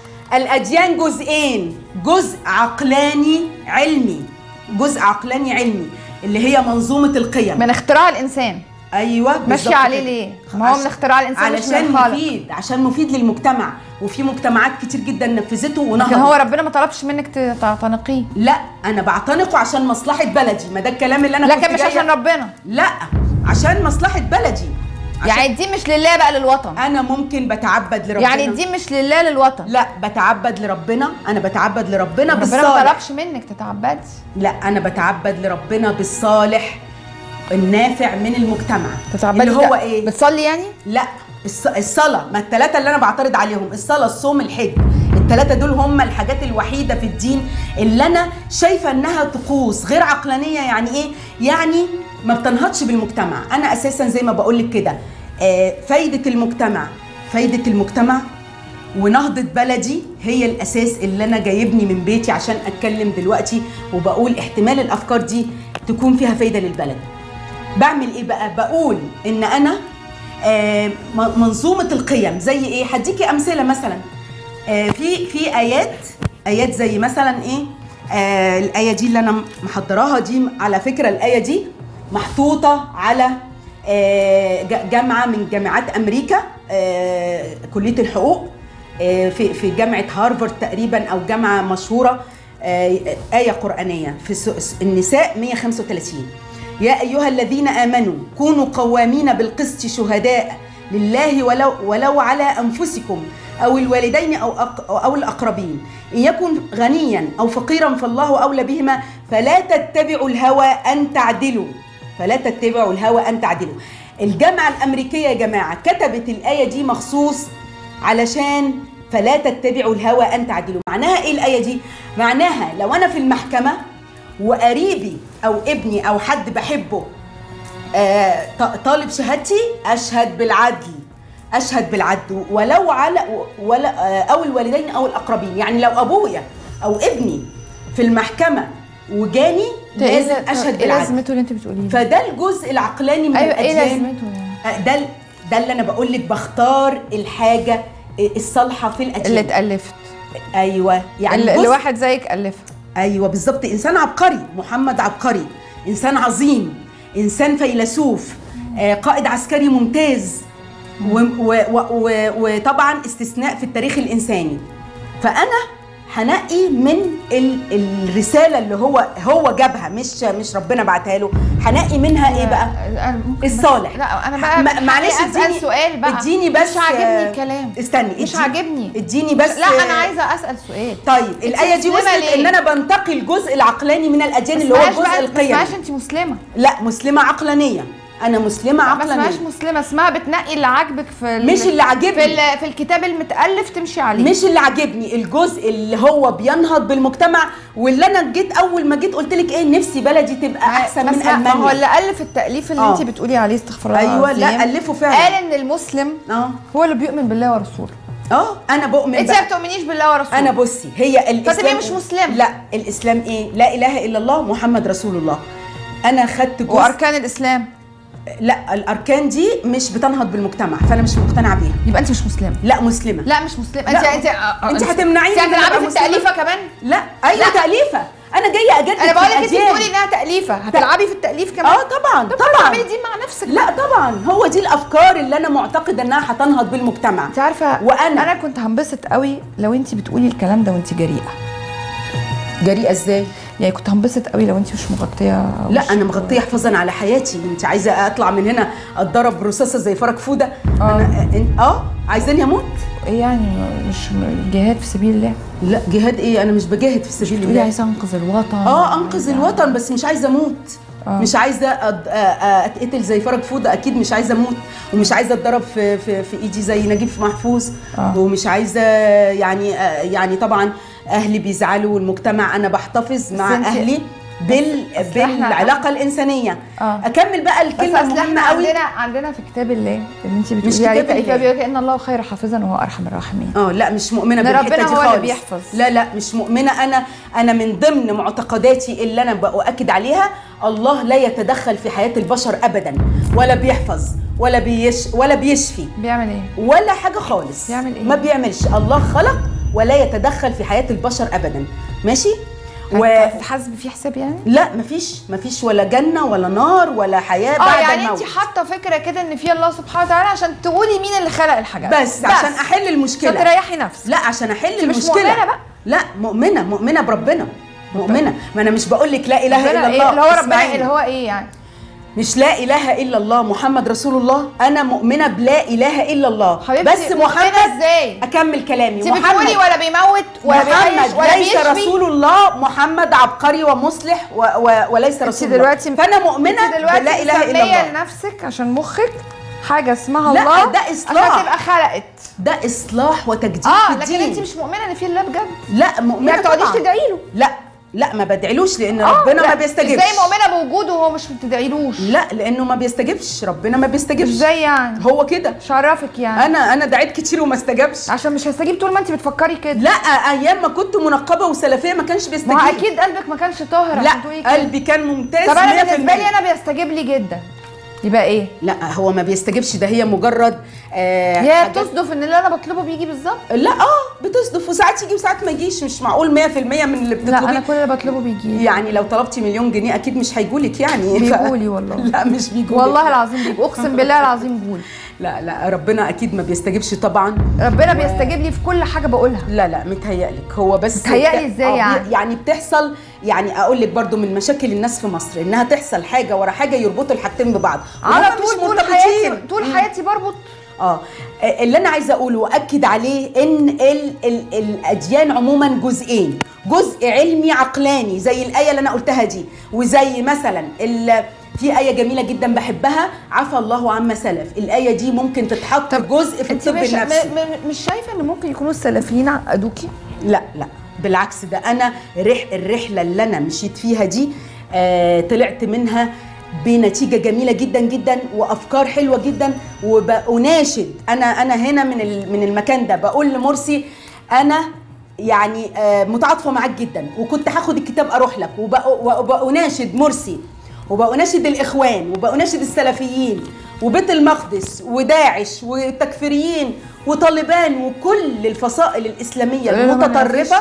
الاديان جزئين، جزء عقلاني علمي، جزء عقلاني علمي اللي هي منظومه القيم
من اختراع الانسان.
ايوه
ماشيه عليه ليه؟ ما هو من اختراع الانسان
علشان مفيد، عشان مفيد للمجتمع، وفي مجتمعات كتير جدا نفذته ونهضت.
لكن هو ربنا ما طلبش منك تعتنقيه.
لا انا بعتنقه عشان مصلحه بلدي، ما ده الكلام اللي انا
لكن مش عشان ربنا.
لا عشان مصلحه بلدي.
يعني الدين مش لله بقى للوطن.
انا ممكن بتعبد لربنا.
يعني الدين مش لله للوطن.
لا بتعبد لربنا، انا بتعبد لربنا بالصالح.
ربنا ما طلبش منك تتعبدي.
لا انا بتعبد لربنا بالصالح النافع من المجتمع.
تتعبدي
اللي هو ايه؟
بتصلي يعني؟
لا الصلاه، ما الثلاثه اللي انا بعترض عليهم، الصلاه، الصوم، الحج، الثلاثه دول هم الحاجات الوحيده في الدين اللي انا شايفه انها طقوس غير عقلانيه. يعني ايه؟ يعني ما بتنهضش بالمجتمع. انا اساسا زي ما بقول لك كده آه فايده المجتمع فايده المجتمع ونهضه بلدي هي الاساس اللي انا جايبني من بيتي عشان اتكلم دلوقتي، وبقول احتمال الافكار دي تكون فيها فايده للبلد. بعمل ايه بقى؟ بقول ان انا آه منظومه القيم زي ايه؟ هديكي امثله. مثلا آه في في ايات ايات زي مثلا ايه؟ آه الايه دي اللي انا محضراها دي، على فكره الايه دي محطوطه على آه جامعه من جامعات امريكا، آه كليه الحقوق، آه في في جامعه هارفارد تقريبا او جامعه مشهوره. آه ايه قرانيه في النساء مية وخمسة وثلاثين: يا أيها الذين آمنوا كونوا قوامين بالقسط شهداء لله ولو, ولو على أنفسكم أو الوالدين أو, أو الأقربين إن يكن غنيا أو فقيرا فالله أولى بهما فلا تتبعوا الهوى أن تعدلوا فلا تتبعوا الهوى أن تعدلوا. الجامعة الأمريكية يا جماعة كتبت الآية دي مخصوص علشان فلا تتبعوا الهوى أن تعدلوا. معناها إيه الآية دي؟ معناها لو أنا في المحكمة وقريبي او ابني او حد بحبه آه طالب شهادتي، اشهد بالعدل اشهد بالعدل ولو على ولا آه او الوالدين او الاقربين. يعني لو ابويا او ابني في المحكمه وجاني لازم اشهد بالعدل.
ايه لازمته اللي انت بتقوليه؟
فده الجزء العقلاني من
أيوة
الاديان.
ايه لازمته يعني؟
ده ده اللي انا بقول لك، بختار الحاجه الصالحه في الاديان
اللي اتالفت.
ايوه يعني
اللي, اللي واحد زيك الفها.
ايوه بالظبط. انسان عبقري، محمد عبقري، انسان عظيم، انسان فيلسوف، آه قائد عسكري ممتاز، وطبعا استثناء في التاريخ الانساني. فانا هنقي من ال الرساله اللي هو هو جابها، مش مش ربنا بعتها له، هنقي منها ايه بقى؟ الصالح.
لا انا بقى
معلش
اسال سؤال بقى،
اديني بس،
مش عاجبني الكلام،
استني
مش عاجبني،
اديني بس.
لا انا عايزه اسال سؤال.
طيب الايه دي وصلت ان انا بنتقي الجزء العقلاني من الاديان اللي هو الجزء القيمي.
ما اسمهاش انت مسلمه.
لا مسلمه عقلانيه، انا مسلمه عقلانيه.
ما اسمهاش مسلمه، اسمها بتنقي اللي عاجبك في
مش اللي عاجبني
في, في الكتاب المتالف تمشي عليه.
مش اللي عاجبني، الجزء اللي هو بينهض بالمجتمع، واللي انا جيت اول ما جيت قلت لك ايه، نفسي بلدي تبقى احسن من المانيا.
ما هو اللي الف التاليف اللي انت بتقولي عليه، استغفر الله
ايوه لا الفه فعلا،
قال ان المسلم اه هو اللي بيؤمن بالله ورسوله.
اه انا بؤمن.
انت ما بتؤمنيش بالله ورسوله.
انا بصي هي الاسلام.
فتبقي مش مسلم.
لا الاسلام ايه؟ لا اله الا الله محمد رسول الله. انا خدت جزء.
واركان الاسلام؟
لا الاركان دي مش بتنهض بالمجتمع، فانا مش مقتنعه بيها.
يبقى انت مش مسلمه.
لا مسلمه.
لا مش مسلمه. انت انت
انت هتمنعيني
انت هتلعبي في التاليفه كمان؟
لا ايوه تاليفه، انا جايه اجدد.
انا بقول لك انت بتقولي انها تاليفه، هتلعبي في التاليف كمان؟
اه طبعا
طب
طبعا.
تعملي دي مع نفسك.
لا طبعا، هو دي الافكار اللي انا معتقده انها هتنهض بالمجتمع.
انت عارفه
وانا
انا كنت هنبسط قوي لو انت بتقولي الكلام ده وانت جريئه.
جريئه ازاي؟
يعني كنت هنبسط قوي لو انت مش مغطيه.
لا انا مغطيه حفاظا على حياتي. انت عايزه اطلع من هنا اتضرب برصاصه زي فرج فوده؟
اه
انا اه عايزاني اموت؟
ايه يعني مش جهاد في سبيل الله؟
لا جهاد ايه، انا مش بجاهد في سبيل الله.
بتقولي عايزه انقذ الوطن.
اه انقذ الوطن، بس مش عايزه اموت. آه. مش عايزه اتقتل زي فرج فوده، اكيد مش عايزه اموت، ومش عايزه اتضرب في في, في ايدي زي نجيب محفوظ. آه. ومش عايزه يعني يعني طبعا اهلي بيزعلوا والمجتمع، انا بحتفظ مع اهلي بال بالعلاقه الانسانيه. آه. اكمل بقى الكلمه المهمه قوي.
عندنا عندنا في كتاب الله اللي انت بتقولي عليه تقريبا بيقول ان الله خير حافظا وهو ارحم الراحمين.
اه لا مش مؤمنه بالحته دي خالص.
ربنا هو اللي بيحفظ.
لا لا مش مؤمنه. انا انا من ضمن معتقداتي اللي انا باكد عليها، الله لا يتدخل في حياه البشر ابدا، ولا بيحفظ ولا بيش ولا بيشفي.
بيعمل ايه؟
ولا حاجه خالص.
بيعمل ايه؟
ما بيعملش. الله خلق ولا يتدخل في حياه البشر ابدا. ماشي؟
وتحاسبي في حساب يعني؟
لا مفيش مفيش ولا جنه ولا نار ولا حياه بعد
يعني
الموت.
انت حاطه فكره كده ان في الله سبحانه وتعالى عشان تقولي مين اللي خلق الحاجات
بس, بس عشان احل المشكله،
عشان تريحي نفسك.
لا عشان احل المشكله.
مش مؤمنه بقى؟
لا مؤمنه مؤمنه بربنا، مؤمنه. ما انا مش بقول لك لا اله الا الله.
إيه اللي هو ربنا اللي هو ايه يعني؟
مش لا اله الا الله محمد رسول الله. انا مؤمنه بلا اله الا الله.
بس محمد
ازاي؟ اكمل كلامي.
محمد بتقولي ولا بيموت ولا بيعيش ولا
ليس
بيشفي.
رسول الله محمد عبقري ومصلح و و وليس رسول الله.
دلوقتي
فانا مؤمنه بلا اله الا الله.
لنفسك عشان مخك حاجه اسمها
لا
الله.
ده اصلاح
عشان تبقى خلقت.
ده اصلاح وتجديد
اه
في الدين.
لكن انت مش مؤمنه ان في الله بجد.
لا مؤمنه.
ما بتقعديش تدعي له.
لا لا ما بدعيلوش لان آه ربنا ما بيستجيبش.
ازاي مؤمنه بوجوده وهو مش بتدعيلوش؟
لا لانه ما بيستجيبش، ربنا ما بيستجيبش.
ازاي يعني؟
هو كده.
مش عرفك يعني؟
انا انا دعيت كتير وما استجابش.
عشان مش هيستجيب طول ما انت بتفكري كده.
لا ايام ما كنت منقبه وسلفيه ما كانش بيستجيب.
ما اكيد قلبك ما كانش طاهر
عشان تقولي كده. لا قلبي كان ممتاز.
طب انا بالنسبه لي انا بيستجيب لي جدا. يبقى ايه؟
لا هو ما بيستجيبش، ده هي مجرد
آه هي بتصدف ان اللي انا بطلبه بيجي بالظبط.
لا اه بتصدف وساعات يجي وساعات ما يجيش، مش معقول مية في المية من اللي بتطلبيه.
لا انا كل اللي بطلبه بيجي.
يعني لو طلبتي مليون جنيه اكيد مش هيجولك يعني.
بيجولي والله.
لا مش بيجولك
والله العظيم بيجي، اقسم بالله العظيم بيجولي.
لا لا ربنا اكيد ما بيستجيبش طبعا.
ربنا و... بيستجيب لي في كل حاجه بقولها.
لا لا متهيألك هو بس
متهيألي ازاي يعني؟
يعني بتحصل. يعني اقول لك برضو من مشاكل الناس في مصر انها تحصل حاجه ورا حاجه يربطوا الحاجتين ببعض
على طول. طول حياتي طول حياتي بربط.
اه اللي انا عايزه اقوله واكد عليه ان ال ال الاديان عموما جزئين، جزء علمي عقلاني زي الايه اللي انا قلتها دي، وزي مثلا في آية جميلة جدا بحبها، عفى الله عما سلف. الآية دي ممكن تتحط جزء في الطب
مش
النفسي.
مش شايفة ان ممكن يكونوا السلفيين عقدوكي؟
لا لا بالعكس، ده انا رح الرحلة اللي انا مشيت فيها دي آه طلعت منها بنتيجة جميلة جدا جدا وافكار حلوة جدا. وبأناشد انا انا هنا من من المكان ده بقول لمرسي انا يعني آه متعاطفة معاك جدا، وكنت هاخد الكتاب اروح لك، وبأناشد مرسي وبأناشد الإخوان وبأناشد السلفيين وبيت المقدس وداعش والتكفيريين وطالبان وكل الفصائل الإسلامية المتطرفة.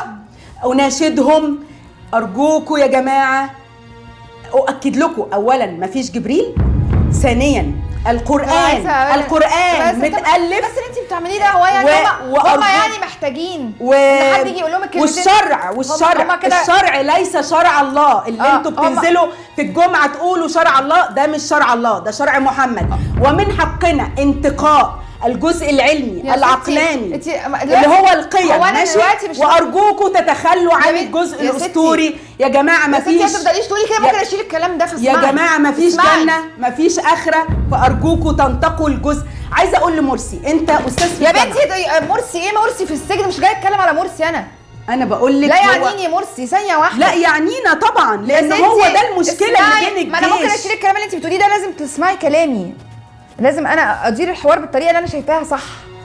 أناشدهم أرجوكوا يا جماعة، أؤكد لكم أولا مفيش جبريل، ثانيا القران القران متالف.
بس اللي انت بتعمليه ده هو يعني هم هم يعني محتاجين
و...
ان حد يجي يقول لهم الكلمتين.
والشرع والشرع الشرع ليس شرع الله اللي آه انتوا بتنزلوا في الجمعه تقولوا شرع الله، ده مش شرع الله، ده شرع محمد. آه. ومن حقنا انتقاء الجزء العلمي العقلاني اللي هو القيم، ماشي؟ وارجوكم تتخلوا عن الجزء الاسطوري يا جماعه. ما فيش،
ما تفضليش تقولي كده، ممكن اشيل الكلام ده.
يا جماعه ما فيش جنه، ما فيش اخره، فارجوكم تنتقوا الجزء. عايزه اقول لمرسي، انت استاذ في
يا بنتي. مرسي ايه؟ مرسي في السجن، مش جاي اتكلم على مرسي. انا
انا بقول لك
لا يعنيني مرسي ثانيه واحده.
لا يعنينا طبعا، لان هو ده المشكله اللي بين الجيش.
ما انا ممكن اشيل الكلام اللي انت بتقوليه ده، لازم تسمعي كلامي، لازم انا ادير الحوار بالطريقه اللي انا شايفاها صح.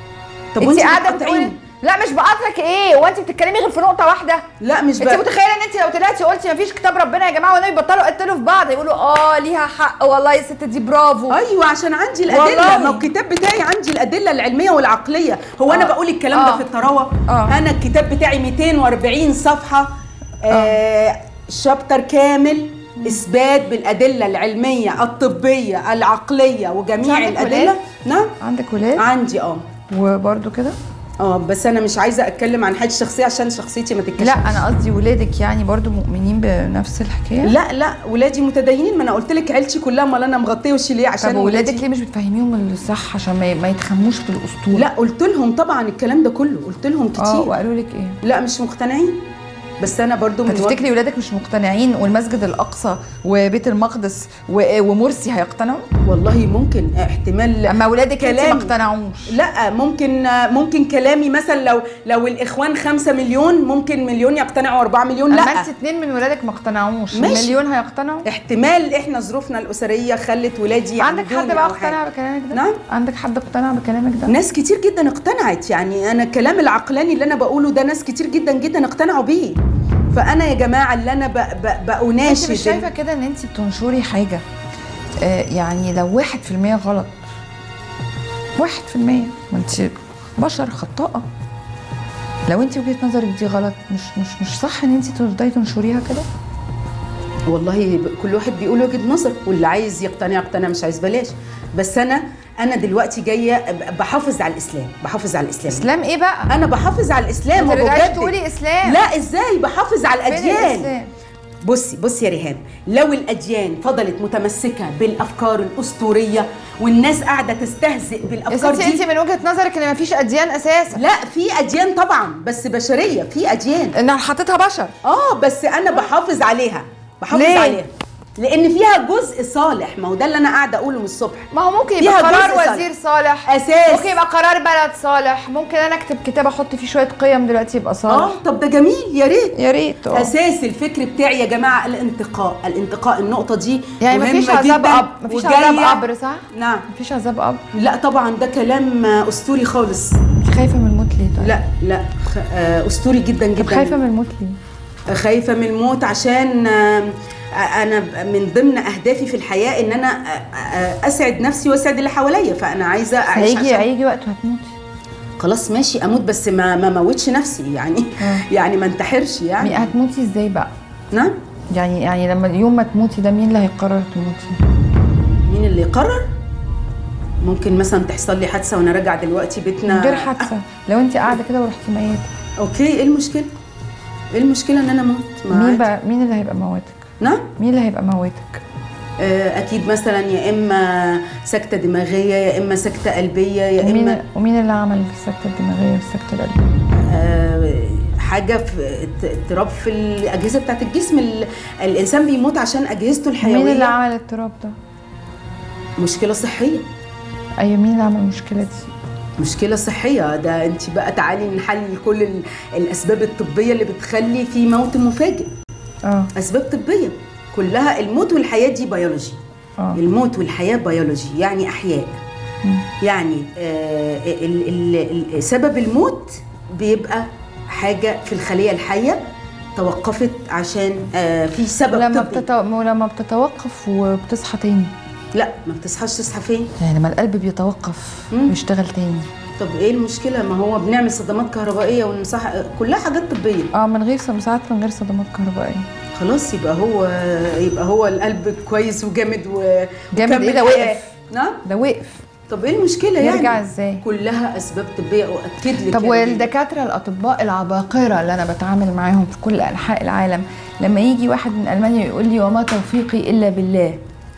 طب انت قاعده بتقولي
لا مش بقاطعك ايه؟ هو انت بتتكلمي غير في نقطه واحده؟
لا مش
انت متخيله ان انت لو طلعتي قلتي مفيش كتاب ربنا يا جماعه والنبي بطلوا يقتلوا في بعض يقولوا اه ليها حق والله يا ست دي برافو؟
ايوه عشان عندي الادله، ما الكتاب بتاعي عندي الادله العلميه والعقليه. هو آه. انا بقول الكلام آه. ده في الطراوه؟ آه. انا الكتاب بتاعي مئتين وأربعين صفحه، آه. آه شابتر كامل اثبات بالادله العلميه الطبيه العقليه وجميع الادله. نعم.
عندك ولاد؟
عندي اه.
وبرده كده؟
اه بس انا مش عايزه اتكلم عن حاجه شخصيه عشان شخصيتي ما تتكشفش.
لا انا قصدي ولادك يعني برضو مؤمنين بنفس الحكايه؟
لا لا ولادي متدينين، ما انا قلت لك عيلتي كلها، امال انا مغطيه وشي ليه؟ عشان
طب ولادك ليه مش بتفهميهم الصح عشان ما, ما يتخموش في الاسطوره؟
لا قلت لهم طبعا الكلام ده كله، قلت لهم كتير.
اه وقالوا لك ايه؟
لا مش مقتنعين. بس انا برضو من
تفتكري ولادك مش مقتنعين والمسجد الاقصى وبيت المقدس ومرسي هيقتنعوا؟
والله ممكن احتمال.
اما ولادك انت ما اقتنعوش؟
لا ممكن ممكن كلامي مثلا لو لو الاخوان خمسة مليون ممكن مليون يقتنعوا أربعة مليون. لا
اما انت اتنين من ولادك ما اقتنعوش، مليون هيقتنعوا؟
احتمال احنا ظروفنا الاسريه خلت ولادي.
عندك حد بقى اقتنع بكلامك ده؟
نعم
عندك حد اقتنع بكلامك ده؟
ناس كتير جدا اقتنعت، يعني انا الكلام العقلاني اللي انا بقوله ده ناس كتير جدا جدا اقتنعوا بيه. فانا يا جماعه اللي انا بأناشد،
انت مش شايفه كده ان انت بتنشري حاجه آه يعني لو واحد في المية غلط، واحد في المية، ما انت بشر خطاءه، لو انت وجهه نظرك دي غلط مش مش مش صح ان انت تفضلي تنشريها كده؟
والله كل واحد بيقول وجهه نظر، واللي عايز يقتنع يقتنع، مش عايز بلاش. بس انا انا دلوقتي جايه بحافظ على الاسلام، بحافظ على الاسلام.
اسلام ايه بقى؟
انا بحافظ على الاسلام.
ما ترجعيش تقولي اسلام.
لا ازاي بحافظ على الاديان؟
فين الاسلام؟
بصي بصي يا ريهام، لو الاديان فضلت متمسكه بالافكار الاسطوريه والناس قاعده تستهزئ بالافكار دي،
انت من وجهه نظرك ان مفيش اديان اساسا؟
لا في اديان طبعا، بس بشريه، في اديان
انها حطيتها بشر.
اه بس انا بحافظ عليها، بحافظ ليه؟ عليها لان فيها جزء صالح. ما هو ده اللي انا قاعده اقوله من الصبح.
ما هو ممكن يبقى قرار وزير صالح, صالح
اساس،
ممكن يبقى قرار بلد صالح، ممكن انا اكتب كتاب احط فيه شويه قيم دلوقتي يبقى صالح.
اه طب ده جميل، يا ريت
يا ريت.
اساس الفكر بتاعي يا جماعه الانتقاء، الانتقاء النقطه دي
يعني مفيش عذاب اب، مفيش عذاب قبر صح؟
نعم
مفيش عذاب قبر.
لا طبعا ده كلام اسطوري خالص.
انت خايفه من الموت ليه طيب؟
لا لا اسطوري جدا جدا.
خايفه من الموت ليه؟
خايفه من الموت عشان انا من ضمن اهدافي في الحياه ان انا اسعد نفسي واسعد اللي حواليا، فانا عايزه اعيش.
هيجي هيجي وقت وهتموتي.
خلاص ماشي اموت، بس ما ما موتش نفسي يعني. آه. يعني ما انتحرش يعني.
هتموتي ازاي بقى؟
نعم
يعني يعني لما اليوم ما تموتي ده مين اللي هيقرر تموتي؟
مين اللي يقرر؟ ممكن مثلا تحصل لي حادثه وانا راجعه دلوقتي بيتنا.
من غير حادثه، لو انت قاعده كده ورحتي ميته.
اوكي ايه المشكله؟ ايه المشكله ان انا اموت؟
مين بقى مين اللي هيبقى موتك؟
نعم
مين اللي هيبقى موتك؟
اكيد مثلا يا اما سكته دماغيه يا اما سكته قلبيه يا
ومين
اما.
ومين اللي عمل السكته الدماغيه والسكته القلبيه؟
أه حاجه في اضطراب في الاجهزه بتاعت الجسم. الانسان بيموت عشان اجهزته الحيويه.
مين اللي عمل الاضطراب ده؟
مشكله صحيه.
ايوه مين اللي عمل المشكله دي؟
مشكلة صحية. ده انت بقى تعالي نحلل كل الاسباب الطبية اللي بتخلي في موت مفاجئ. اه اسباب طبية كلها. الموت والحياة دي بيولوجي. اه الموت والحياة بيولوجي يعني احياء. م. يعني آه ال ال ال سبب الموت بيبقى حاجة في الخلية الحية توقفت عشان آه في سبب
ولما
طبي.
بتتو... ولما بتتوقف وبتصحى تاني؟
لا ما بتصحاش. تصحى فين؟
يعني لما القلب بيتوقف ويشتغل تاني.
طب ايه المشكله؟ ما هو بنعمل صدمات كهربائيه ونصح، كلها حاجات طبيه.
اه من غير ساعات من غير صدمات كهربائيه.
خلاص يبقى هو يبقى هو القلب كويس وجامد و
جامد ايه ده؟ وقف
نعم
ده وقف.
طب ايه المشكله يعني؟
يرجع ازاي؟
كلها اسباب طبيه اؤكد لك.
طب والدكاتره الاطباء العباقره اللي انا بتعامل معاهم في كل انحاء العالم، لما يجي واحد من المانيا يقول لي وما توفيقي الا بالله،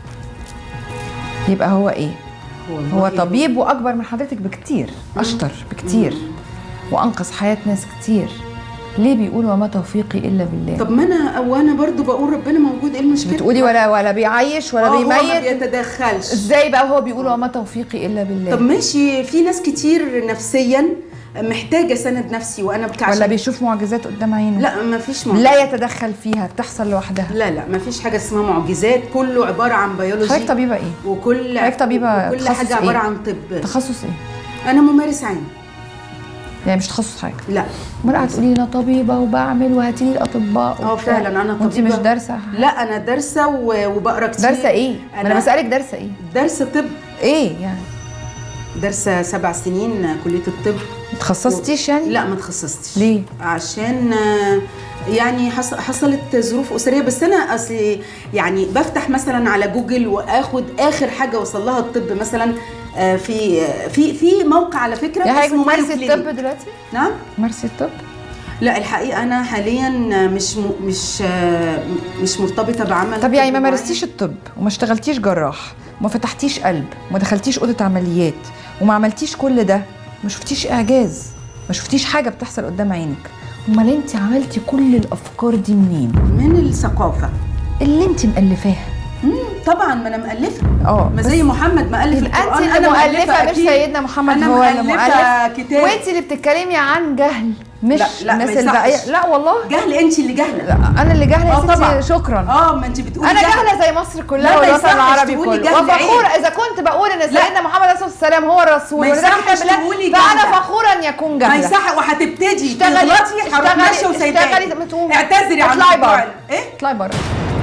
يبقى هو ايه؟ هو طبيب واكبر من حضرتك بكتير، اشطر بكتير، وانقذ حياه ناس كتير. ليه بيقول وما توفيقي الا بالله؟
طب ما انا وانا برضو بقول ربنا موجود، ايه المشكله؟
بتقولي ولا ولا بيعيش ولا بيميت،
هو ما بيتدخلش.
ازاي بقى هو بيقول وما توفيقي الا بالله؟
طب ماشي، في ناس كتير نفسيا محتاجه سند نفسي وانا بكعش.
ولا بيشوف معجزات قدام عينه؟
لا ما فيش معجزات،
لا يتدخل فيها، بتحصل لوحدها.
لا لا ما فيش حاجه اسمها معجزات، كله عباره عن بيولوجي.
حضرتك طبيبه ايه؟
وكل
حضرتك طبيبه
وكل حاجه عباره
إيه؟
عن طب.
تخصص ايه؟
انا ممارس عام.
يعني مش تخصص حاجه؟
لا.
امال قاعده تقولي انا طبيبه وبعمل وهاتي لي الاطباء.
اه فعلا انا طبيبه.
انت مش دارسه؟
لا انا دارسه وبقرا كتير.
دارسه ايه؟ انا, أنا بسالك دارسه ايه؟
دارسه طب.
ايه يعني؟
دارسه سبع سنين كليه الطب.
ما تخصصتيش يعني؟
لا ما تخصصتش.
ليه؟
عشان يعني حصلت ظروف اسريه، بس انا اصلي يعني بفتح مثلا على جوجل واخد اخر حاجه وصل لها الطب، مثلا في في في موقع على فكره
يا حضرتك ممارسه الطب دلوقتي؟
نعم
ممارسه الطب؟
لا الحقيقه انا حاليا مش م مش مش مرتبطه بعمل.
طب يعني ما مارستيش الطب وما اشتغلتيش جراح وما فتحتيش قلب وما دخلتيش اوضه عمليات وما عملتيش كل ده، ما شفتيش اعجاز، ما شفتيش حاجه بتحصل قدام عينك، امال انت عملتي كل الافكار دي منين؟
من الثقافه
اللي انت مالفاها.
امم طبعا ما انا مؤلفه.
اه
ما زي محمد مؤلف القران.
انت اللي مؤلفه مش سيدنا محمد هو اللي مؤلف
كتاب.
وانت اللي بتتكلمي عن جهل مش
لا لا
الناس الباقيه. لا والله
جهل، انت اللي جهله.
لا انا اللي جهله يا ستي. شكرا.
اه ما انت بتقولي
انا جهله زي مصر كلها والوطن العربي كله، وفخوره اذا كنت بقول ان سيدنا محمد عليه الصلاه والسلام هو الرسول وده كتاب الله، فانا فخوره ان يكون جهله.
ما يصح. وهتبتدي تغلطي هروح ماشيه وسايباكي. اعتذري عن
اطلعي بره.
ايه؟
اطلعي بره.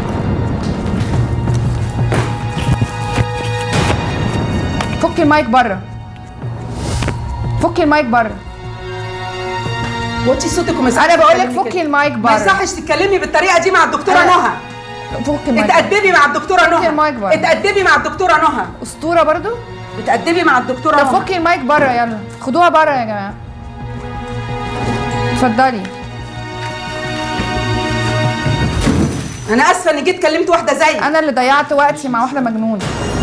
فكي المايك بره. فكي المايك بره.
وطي صوتك وما
انا بقول لك فكي المايك بره.
ما يصحش تتكلمي بالطريقه دي مع الدكتوره نهى.
فكي المايك.
اتأدبي مع الدكتوره نهى.
فكي المايك بره.
اتأدبي مع الدكتوره نهى.
اسطوره برضو؟
بتأدبي مع الدكتوره نهى.
طب فكي المايك بره، يلا خدوها بره يا جماعه. اتفضلي.
انا اسفه اني جيت كلمت واحده زيك.
انا اللي ضيعت وقتي مع واحده مجنونه.